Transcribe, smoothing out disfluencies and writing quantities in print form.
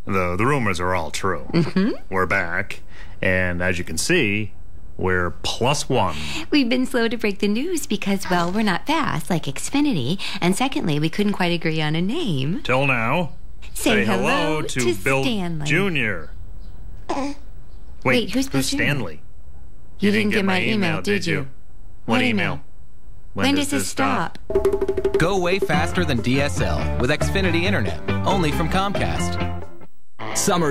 The rumors are all true. We're back, and as you can see, we're +1. We've been slow to break the news because, well, we're not fast like Xfinity, and secondly, we couldn't quite agree on a name. Till now, Say hello to Bill Stanley. Jr. Wait, who's Bill Jr.? Stanley? You didn't get my email, did you? What email? When does this stop? Go way faster than DSL with Xfinity Internet, only from Comcast. Summer